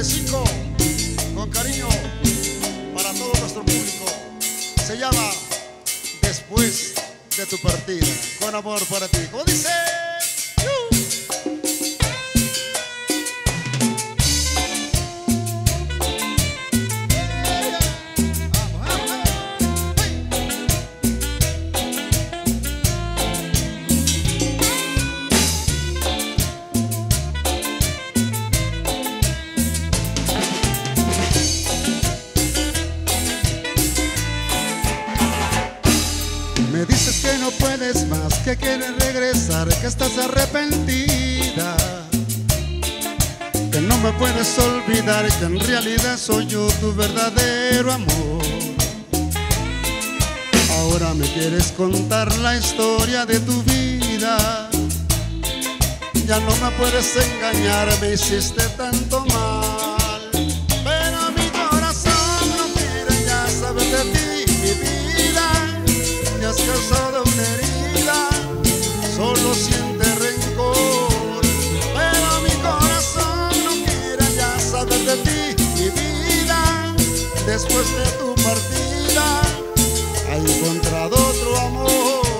Tele5, con cariño para todo nuestro público. Se llama Después de tu partida, con amor para ti. ¿Cómo dice? Me dices que no puedes más, que quieres regresar, que estás arrepentida, que no me puedes olvidar, que en realidad soy yo tu verdadero amor. Ahora me quieres contar la historia de tu vida, ya no me puedes engañar, me hiciste tanto mal, pero mi corazón no quiere ya saber de ti, mi vida. Me has causado una herida, solo siente rencor, pero mi corazón no quiere ya saber de ti, mi vida. Después de tu partida, ha encontrado otro amor.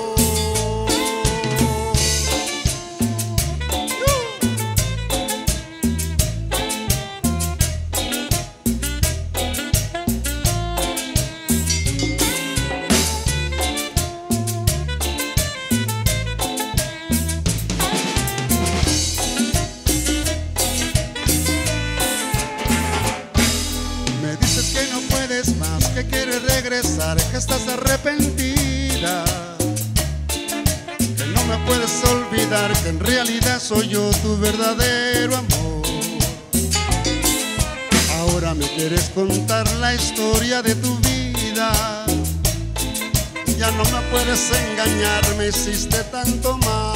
Más que quieres regresar, que estás arrepentida, que no me puedes olvidar, que en realidad soy yo tu verdadero amor. Ahora me quieres contar la historia de tu vida, ya no me puedes engañar, me hiciste tanto mal.